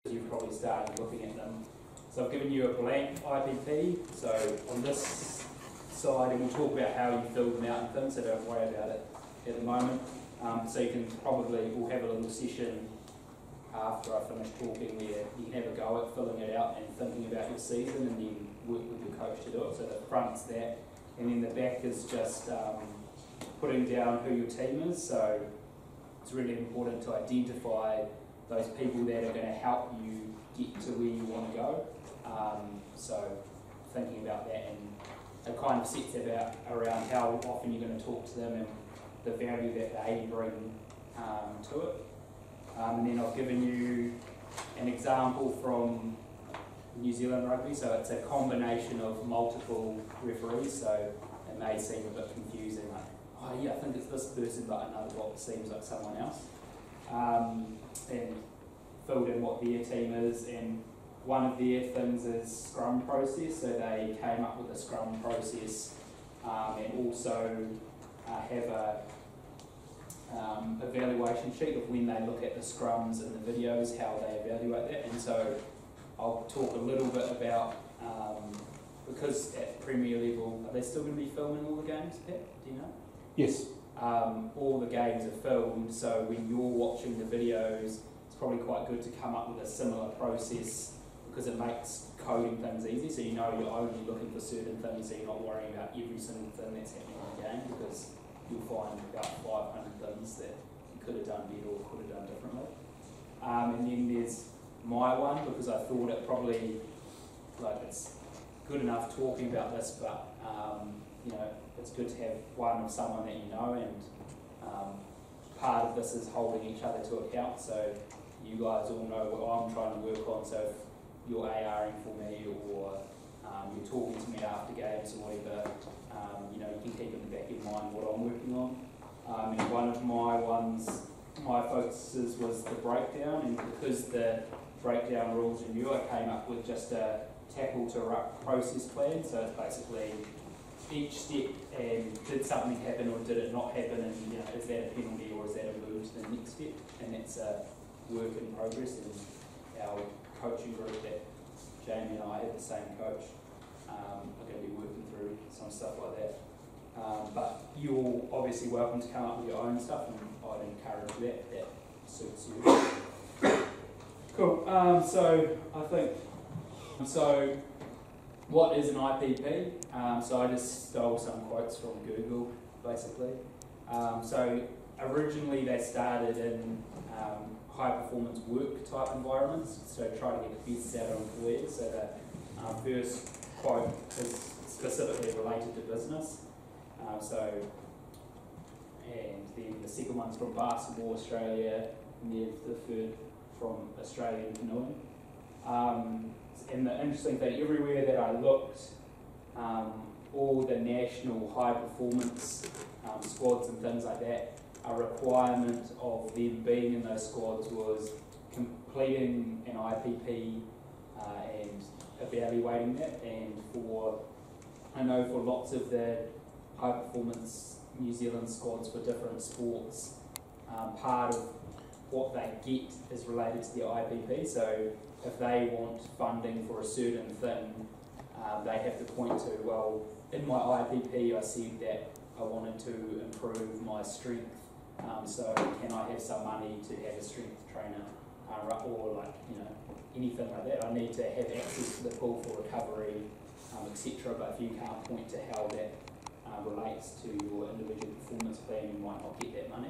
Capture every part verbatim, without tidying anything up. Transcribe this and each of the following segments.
you've probably started looking at them. So I've given you a blank I P P, so on this side, and we'll talk about how you fill them out and things, so don't worry about it at the moment. Um, so you can probably, we'll have a little session after I finish talking where you can have a go at filling it out and thinking about your season, and then work with your coach to do it. So the front's that, and then the back is just um, putting down who your team is. So it's really important to identify those people that are going to help you get to where you want to go. Um, so thinking about that, and it kind of sets about around how often you're going to talk to them and the value that they bring um, to it. Um, and then I've given you an example from New Zealand Rugby, so it's a combination of multiple referees, so it may seem a bit confusing, like, oh yeah, I think it's this person, but another box seems like someone else. Um, and filled in what their team is, and one of their things is scrum process, so they came up with a scrum process, um, and also uh, have a um, evaluation sheet of when they look at the scrums and the videos, how they evaluate that. And so I'll talk a little bit about, um, because at Premier level, are they still going to be filming all the games, Pat? Do you know? Yes. Um, all the games are filmed, so when you're watching the videos, it's probably quite good to come up with a similar process, because it makes coding things easy, so you know you're only looking for certain things, so you're not worrying about every single thing that's happening in the game, because you'll find about five hundred things that you could have done better or could have done differently. Um, and then there's my one, because I thought it probably, like, it's good enough talking about this, but um, you know, it's good to have one of someone that you know, and um, part of this is holding each other to account, so you guys all know what I'm trying to work on. So if you're ARing for me, or um, you're talking to me after games or whatever, um, you know, you can keep in the back of your mind what I'm working on. Um, and one of my ones, my focuses was the breakdown, and because the breakdown rules are new, I came up with just a tackle to ruck process plan. So it's basically each step, and did something happen or did it not happen, and you know, is that a penalty or is that a move to the next step? And that's a work in progress, and our coaching group that Jamie and I have the same coach, um, are going to be working through some stuff like that. Um, but you're obviously welcome to come up with your own stuff, and I'd encourage that, that suits you. Cool, um, so I think, so what is an I P P? Um, so I just stole some quotes from Google, basically. Um, so originally they started in um, high performance work type environments, so try to get the best out of employees. So the um, first quote is specifically related to business. Uh, so, and then the second one's from Basketball Australia, and then the third from Australian Canoeing. Um, and the interesting thing, everywhere that I looked, um, all the national high performance um, squads and things like that, a requirement of them being in those squads was completing an I P P uh, and evaluating that. And for, I know for lots of the high performance New Zealand squads for different sports, um, part of what they get is related to the I P P. So if they want funding for a certain thing, um, they have to point to, well, in my I P P I said that I wanted to improve my strength, um, so can I have some money to have a strength trainer, uh, or like, you know, anything like that. I need to have access to the pool for recovery, um, et cetera. But if you can't point to how that uh, relates to your individual performance plan, you might not get that money.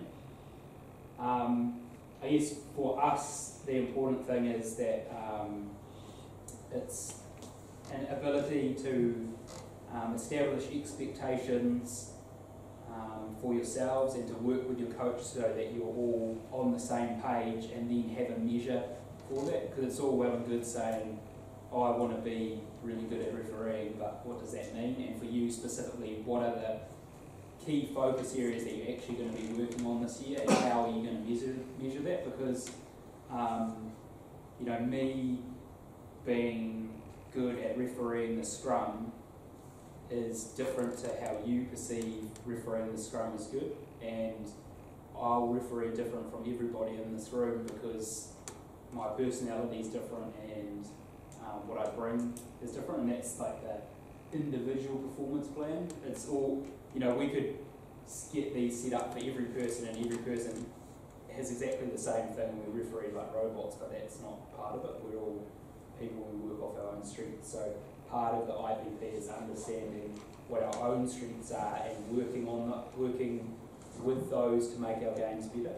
Um, I guess for us, the important thing is that um, it's an ability to um, establish expectations um, for yourselves and to work with your coach so that you're all on the same page, and then have a measure for that. Because it's all well and good saying, oh, I want to be really good at refereeing, but what does that mean? And for you specifically, what are the key focus areas that you're actually going to be working on this year, and how are you going to measure measure that? Because um, you know, me being good at refereeing the scrum is different to how you perceive refereeing the scrum as good, and I'll referee different from everybody in this room, because my personality is different and um, what I bring is different, and that's like the individual performance plan. It's all, you know, we could get these set up for every person, and every person has exactly the same thing. We referee like robots, but that's not part of it. We're all people, we work off our own strengths. So part of the I P P is understanding what our own strengths are and working on the, working with those to make our games better.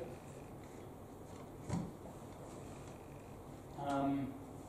Um,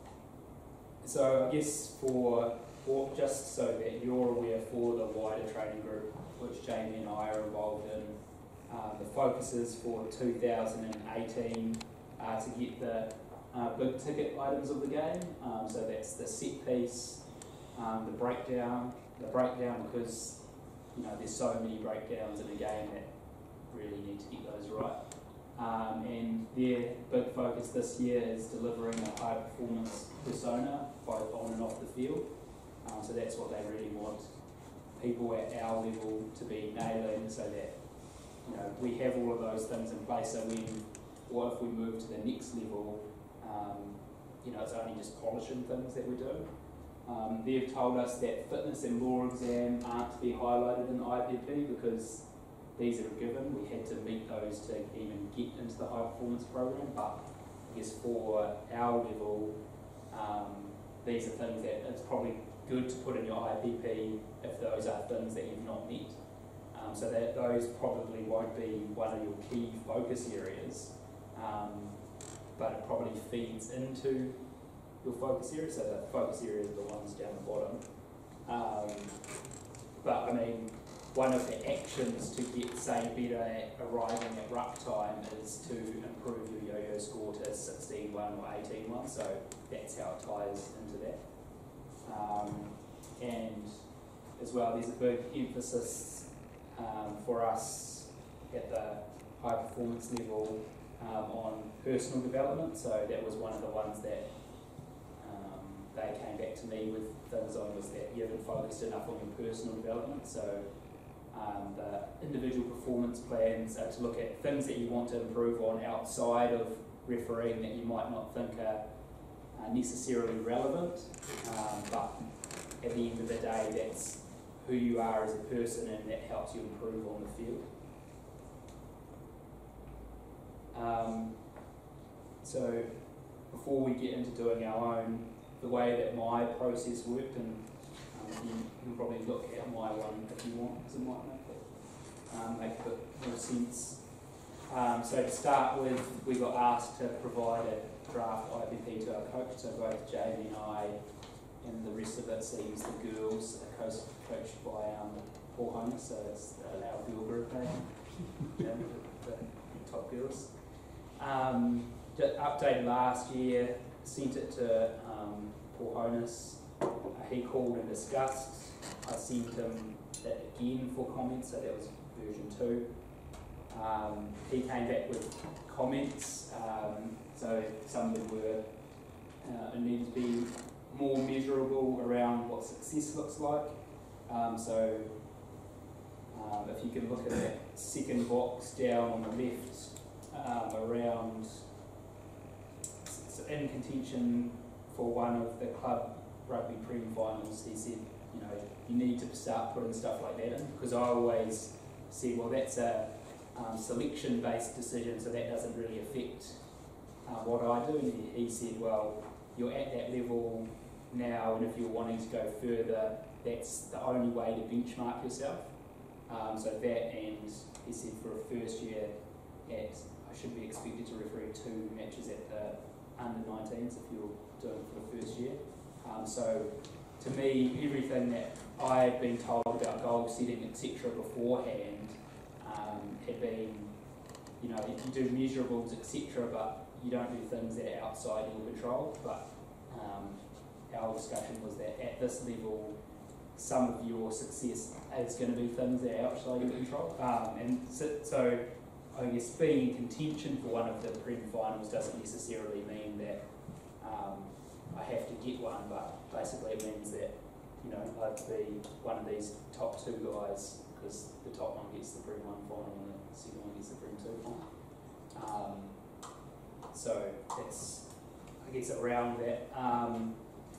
so I guess for, for just so that you're aware, for the wider training group, which Jamie and I are involved in, um, the focuses for two thousand eighteen are to get the uh, big ticket items of the game. Um, so that's the set piece, um, the breakdown, the breakdown because you know there's so many breakdowns in a game that really need to get those right. Um, and their big focus this year is delivering a high performance persona both on and off the field. Um, so that's what they really want people at our level to be nailing, so that you know we have all of those things in place. So when, what if we move to the next level? Um, you know, it's only just polishing things that we do. Um, they've told us that fitness and law exam aren't to be highlighted in the I P P because these are a given. We had to meet those to even get into the high performance program, but I guess for our level, um, these are things that it's probably good to put in your I P P if those are things that you've not met. Um, so that those probably won't be one of your key focus areas, um, but it probably feeds into your focus areas. So the focus areas are the ones down the bottom. Um, but I mean, one of the actions to get, say, better at arriving at ruck time is to improve your yo-yo score to sixteen one or eighteen one, so that's how it ties into that. Um, and as well, there's a big emphasis um, for us at the high performance level um, on personal development, so that was one of the ones that um, they came back to me with things on, was that you haven't focused enough on your personal development. So Um, the individual performance plans are to look at things that you want to improve on outside of refereeing that you might not think are, are necessarily relevant, um, but at the end of the day that's who you are as a person, and that helps you improve on the field. Um, so before we get into doing our own, the way that my process worked, and You can probably look at my one if you want, because it might make it um, make a bit more sense. Um, so to start with, we got asked to provide a draft I P P to our coach. So both Jamie and I, and the rest of it seems the girls are coached, coached by um, Paul Honus, so it's uh, our girl group, eh? Yeah, the, the top girls. Um, updated last year, sent it to um, Paul Honus. Uh, he called and discussed. I sent him that again for comments, so that was version two. Um, he came back with comments, um, so some of them were, uh, it needed to be more measurable around what success looks like. Um, so um, if you can look at that second box down on the left, um, around in contention for one of the club rugby prem finals, he said, you know, you need to start putting stuff like that in, because I always said, well, that's a um, selection-based decision, so that doesn't really affect uh, what I do. And he, he said, well, you're at that level now, and if you're wanting to go further, that's the only way to benchmark yourself. Um, so that, and he said for a first year, at I should be expected to referee two matches at the under nineteens if you're doing it for the first year. Um, so, to me, everything that I had been told about goal setting, et cetera, beforehand um, had been, you know, you do measurables, et cetera, but you don't do things that are outside your control. But um, our discussion was that at this level, some of your success is going to be things that are outside your control. Um, and so, so, I guess being in contention for one of the prem finals doesn't necessarily mean that um, I have to get one, but basically it means that, you know, I'd be one of these top two guys, because the top one gets the Prem one final and the second one gets the Prem two final. Um, so that's I guess around that. Um,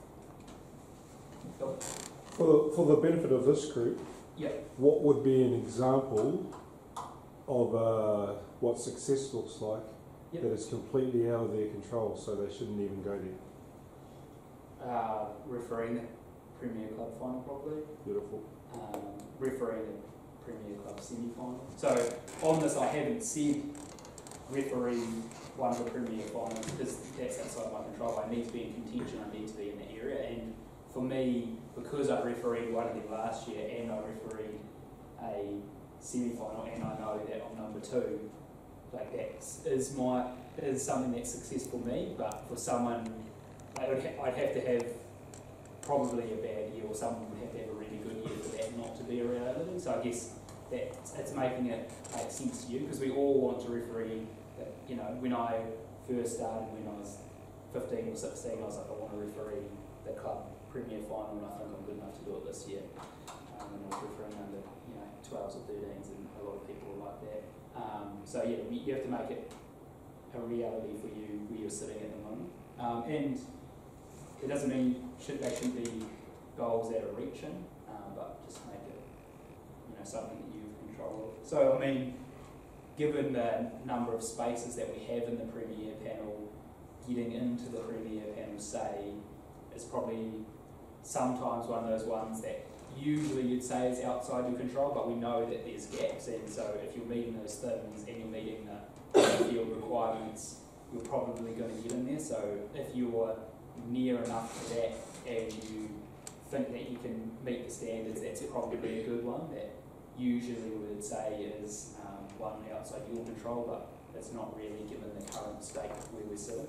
for, the, for the benefit of this group, yeah. what would be an example of uh, what success looks like yep. that is completely out of their control, so they shouldn't even go there? Uh, refereeing the Premier Club final, probably. Beautiful. Um, refereeing the Premier Club semi-final. So on this, I haven't said referee one of the Premier finals because that's outside my control. I need to be in contention. I need to be in the area. And for me, because I refereed one of them last year and I refereed a semi-final, and I know that I'm number two, like that is my is something that's success for me. But for someone, I would ha- I'd have to have probably a bad year, or someone would have to have a really good year for that not to be a reality. So I guess that it's making it make sense to you, because we all want to referee. That, you know, when I first started, when I was fifteen or sixteen, I was like, I want to referee the club Premier final, and I think I'm good enough to do it this year. Um, and I was refereeing under, you know, twelves or thirteens, and a lot of people are like that. Um, so yeah, you have to make it a reality for you where you're sitting at the moment. Um, and it doesn't mean should, they shouldn't be goals that are reaching, um, but just make it, you know, something that you have control of. So I mean, given the number of spaces that we have in the Premier panel, getting into the Premier panel, say, is probably sometimes one of those ones that usually you'd say is outside your control, but we know that there's gaps, and so if you're meeting those things and you're meeting the field requirements, you're probably going to get in there. So if you're near enough to that and you think that you can meet the standards, that's probably a good one. That usually we would say is um, one outside your control, but it's not really given the current state where we're sitting.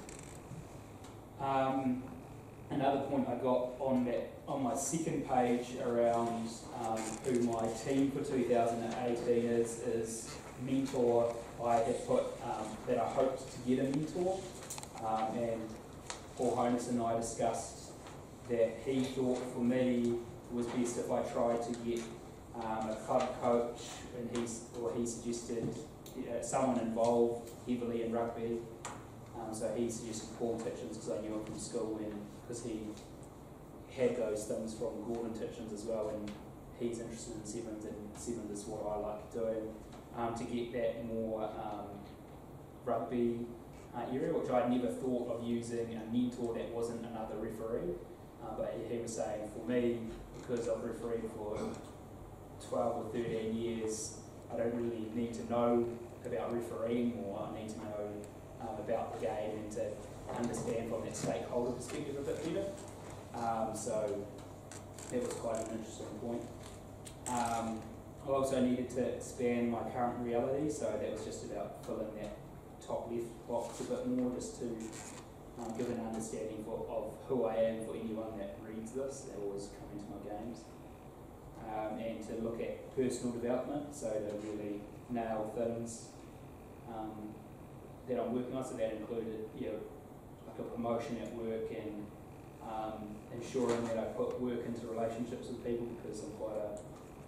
Um, another point I got on that on my second page around um, who my team for two thousand eighteen is is mentor. I had put um, that I hoped to get a mentor, um, and Paul Honus and I discussed that he thought for me it was best if I tried to get um, a club coach, and he's or he suggested uh, someone involved heavily in rugby. Um, so he suggested Paul Titchens, because I knew him from school, and because he had those things from Gordon Titchens as well, and he's interested in sevens, and sevens is what I like doing, um, to get that more um, rugby uh, area, which I'd never thought of using a mentor that wasn't another referee. Uh, but he was saying, for me, because I've refereed for twelve or thirteen years, I don't really need to know about refereeing more. I need to know um, about the game and to understand from that stakeholder perspective a bit better. Um, so that was quite an interesting point. Um, I also needed to expand my current reality, so that was just about filling that top left box a bit more, just to um, give an understanding for, of who I am for anyone that reads this, that always come into my games. Um, and to look at personal development, so to really nail things um, that I'm working on. So that included, you know, like a promotion at work, and um, ensuring that I put work into relationships with people, because I'm quite a,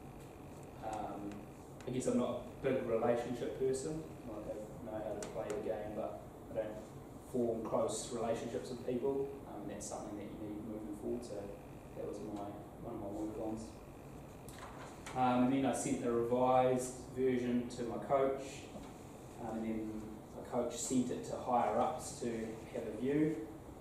um, I guess I'm not a big relationship person. Like, I know how to play the game, but I don't form close relationships with people. Um, that's something that you need moving forward. So that was my one of my work ons. Um, and then I sent the revised version to my coach, um, and then my coach sent it to higher ups to have a view.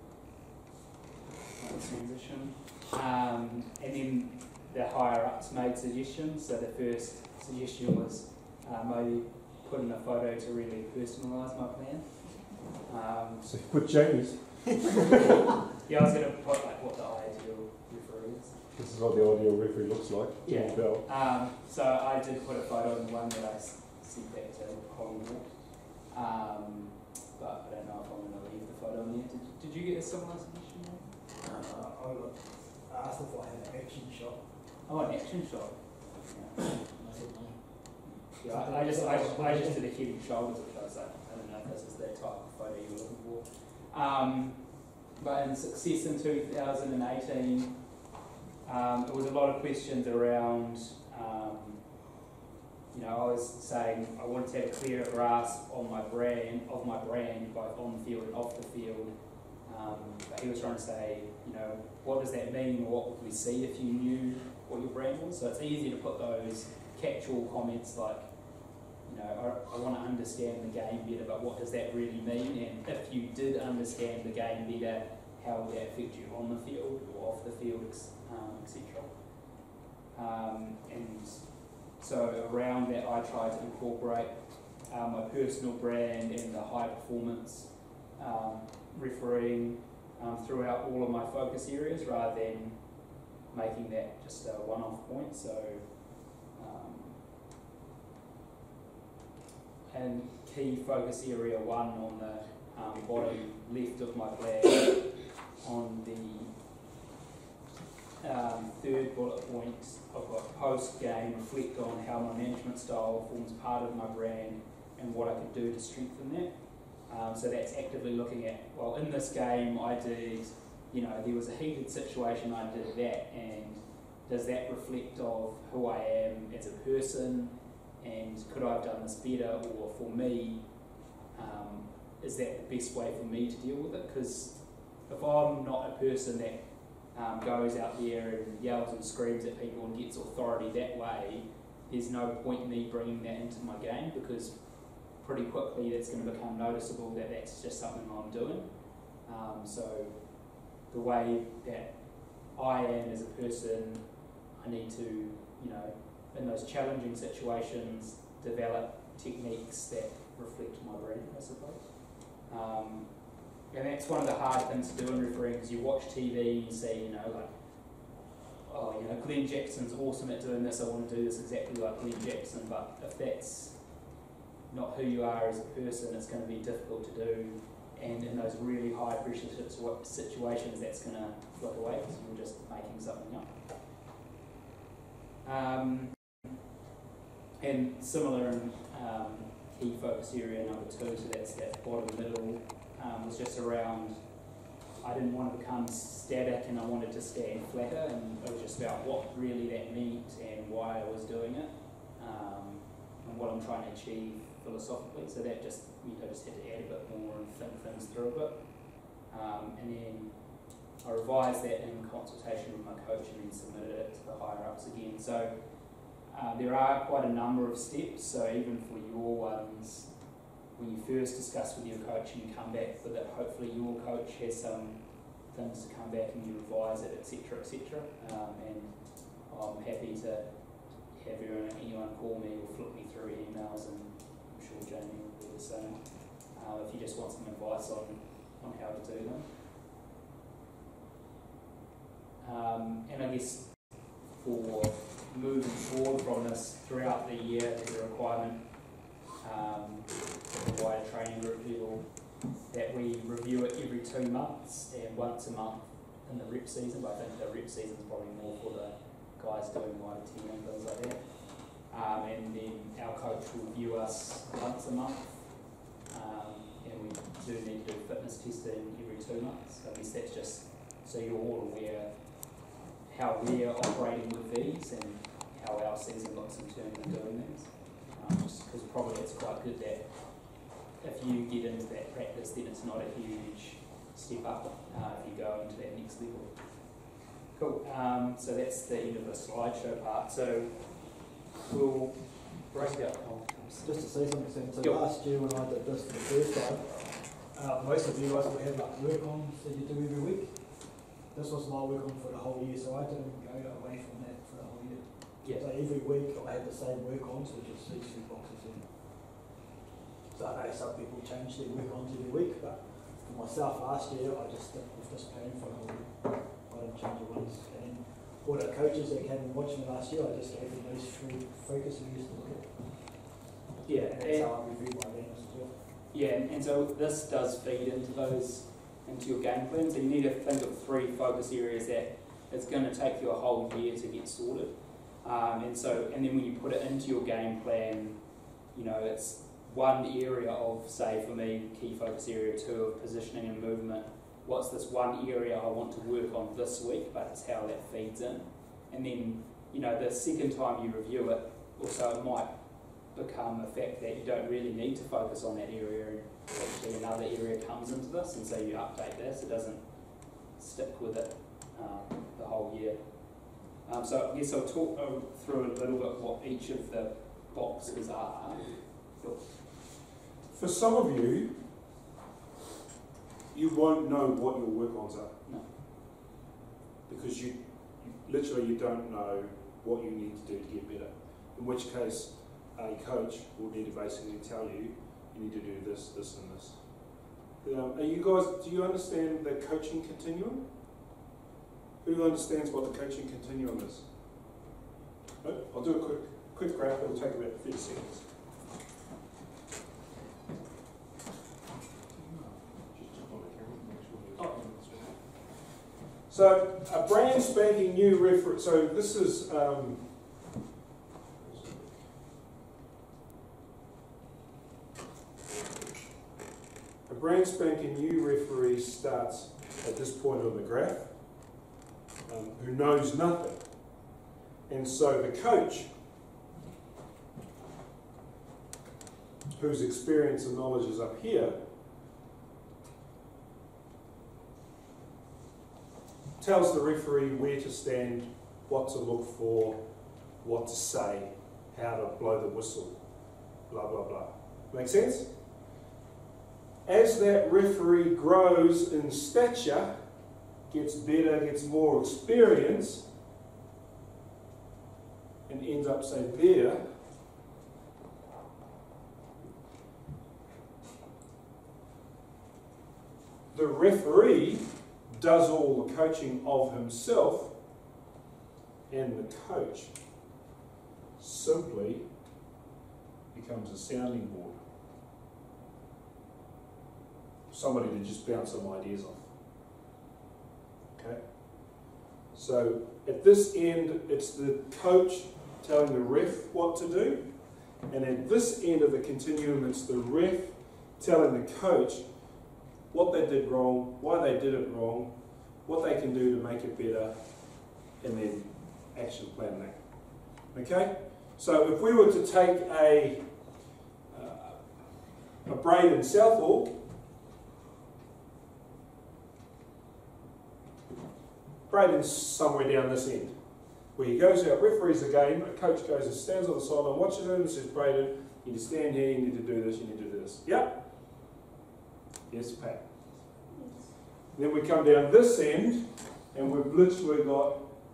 Transition. Um, and then the higher ups made suggestions. So the first suggestion was uh, maybe put in a photo to really personalise my plan. Um, so you put Jamie's. Yeah, I was going to put like what the ideal referee is. This is what the ideal referee looks like. Yeah. Bell. Um, so I did put a photo in the one that I sent back to Collingwood. Um, but I don't know if I'm going to leave the photo in there. Did, did you get a similar suggestion? Uh, I got asked if I had an action shot. Oh, an action shot. Yeah. I said no. Yeah, I, I just I, I just did a head and shoulders, which I was like, I don't know if this is the type of photo you were looking for. Um, but in success in two thousand eighteen, um, it was a lot of questions around, um, you know, I was saying I wanted to have a clearer grasp on my brand, of my brand, both on the field and off the field, Um, but he was trying to say, you know, what does that mean, or what would we see if you knew what your brand was? So it's easy to put those catch-all comments like, you know, I, I want to understand the game better, but what does that really mean? And if you did understand the game better, how would that affect you on the field or off the field, um, et cetera. Um, and so around that, I try to incorporate um, my personal brand and the high performance um, refereeing um, throughout all of my focus areas, rather than making that just a one-off point. So, um, and key focus area one on the um, bottom left of my plan, on the um, third bullet point, I've got post-game, reflect on how my management style forms part of my brand and what I could do to strengthen that. Um, so that's actively looking at, well, in this game I did, you know, there was a heated situation, I did that, and does that reflect of who I am as a person, and could I have done this better, or for me, um, is that the best way for me to deal with it? Because if I'm not a person that um, goes out there and yells and screams at people and gets authority that way, there's no point in me bringing that into my game, because pretty quickly that's going to become noticeable that that's just something I'm doing. Um, so the way that I am as a person, I need to, you know, in those challenging situations, develop techniques that reflect my brand, I suppose. Um, and that's one of the hard things to do in refereeing, because you watch T V and you see, you know, like, oh, you know, Glenn Jackson's awesome at doing this, I want to do this exactly like Glenn Jackson, but if that's not who you are as a person, it's going to be difficult to do, and in those really high pressure situations, that's going to look away because you're just making something up. Um, and similar in um, key focus area number two, so that's that bottom middle, um, was just around, I didn't want to become static and I wanted to stand flatter, and it was just about what really that meant and why I was doing it, um, and what I'm trying to achieve philosophically. So that just, you know, just had to add a bit more and think things through a bit. Um, and then I revised that in consultation with my coach and then submitted it to the higher ups again. So uh, there are quite a number of steps. So even for your ones, when you first discuss with your coach and you come back with it, hopefully your coach has some things to come back and you revise it, et cetera, et cetera. Um, and I'm happy to have anyone, anyone call me or flip me through emails, and I'm sure Jamie will do the same uh, if you just want some advice on, on how to do them. Um, and I guess for moving forward from this, throughout the year, there's a requirement um, for the wider training group level that we review it every two months and once a month in the rep season. But I think the rep season is probably more for the guys doing wider team and things like that. Um, and then our coach will review us once a month, um, and we do need to do fitness testing every two months. So I guess that's just so you're all aware how we're operating with these and how our season looks in terms of doing these. Um, just because probably it's quite good that if you get into that practice, then it's not a huge step up uh, if you go into that next level. Cool. Um, so that's the end of the slideshow part. So we'll break it up. Just to say something, so Yep. last year when I did this for the first time, uh, most of you guys will have like work-ons that you do every week. This was my work-on for the whole year, so I didn't go away from that for the whole year. Yeah. So every week I had the same work-ons, which is these two boxes in. So I know some people change their work-ons every week, but for myself last year, I just stuck with this plan for the whole year. I didn't change it once. And all the coaches that came and watched me last year, I just gave them those three focus areas to look at. Yeah, And that's how I reviewed my games as well. yeah, and, and so this does feed into those, into your game plan. So you need to think of three focus areas that it's going to take you a whole year to get sorted. Um, and so, and then when you put it into your game plan, you know, it's one area of, say for me, key focus area two of positioning and movement. What's this one area I want to work on this week, but it's how that feeds in. And then, you know, the second time you review it, also it might become a fact that you don't really need to focus on that area actually another area comes into this, and so you update this. It doesn't stick with it um, the whole year. Um, so I guess I'll talk uh, through a little bit what each of the boxes are. For some of you, you won't know what your work-ons are. No. Because you, you literally you don't know what you need to do to get better. In which case, a coach will need to basically tell you, you need to do this, this and this. Um, are you guys, do you understand the coaching continuum? Who understands what the coaching continuum is? No? I'll do a quick, quick graph, it'll take about thirty seconds. So, a brand spanking new reference, so this is, um, a brand spanking new referee starts at this point on the graph, um, who knows nothing. And so the coach, whose experience and knowledge is up here, tells the referee where to stand, what to look for, what to say, how to blow the whistle, blah, blah, blah. Make sense? As that referee grows in stature, gets better, gets more experience, and ends up, say, there, the referee does all the coaching of himself, and the coach simply becomes a sounding board. Somebody to just bounce some ideas off. Okay? So at this end, it's the coach telling the ref what to do, and at this end of the continuum, it's the ref telling the coach what they did wrong, why they did it wrong, what they can do to make it better, and then action plan that. Okay? So if we were to take a, uh, a braid in Southall, Braden's somewhere down this end, where he goes out, referees the game, a coach goes and stands on the sideline, watches him and says, Braden, you need to stand here, you need to do this, you need to do this. Yep? Yes, Pat. Yes. Then we come down this end, and we've literally got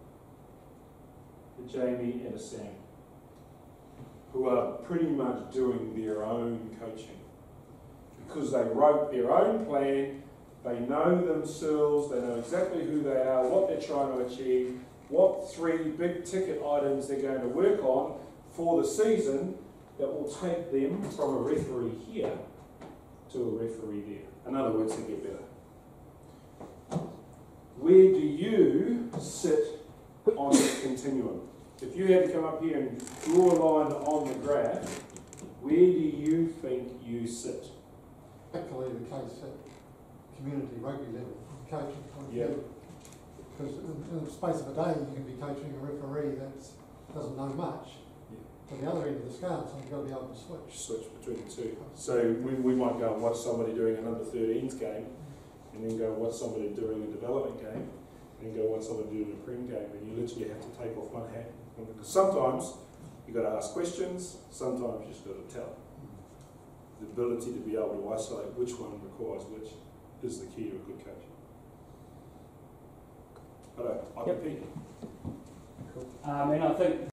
a Jamie and a Sam, who are pretty much doing their own coaching. Because they wrote their own plan, they know themselves, they know exactly who they are, what they're trying to achieve, what three big ticket items they're going to work on for the season that will take them from a referee here to a referee there. In other words, to get better. Where do you sit on the continuum? If you had to come up here and draw a line on the graph, where do you think you sit? Actually, the case at community rugby level, coaching point of Yeah. view. Because in, in the space of a day, you can be coaching a referee that doesn't know much. Yeah. At the other end of the scale, so you've got to be able to switch. Switch between the two. So we, we might go and watch somebody doing an under thirteens game, and then go and watch somebody doing a development game, and then go watch somebody doing a prem game, and you literally have to take off one hat. Because sometimes you've got to ask questions, sometimes you've just got to tell. The ability to be able to isolate which one requires which is the key to a good coach. Hello, I Yep. compete. Um, and I think